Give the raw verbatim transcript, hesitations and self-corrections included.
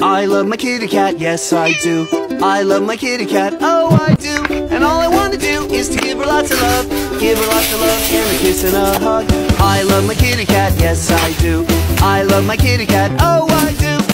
I love my kitty cat, yes I do. I love my kitty cat, oh I do. And all I wanna do is to give her lots of love, give her lots of love and a kiss and a hug. I love my kitty cat, yes I do. I love my kitty cat, oh I do.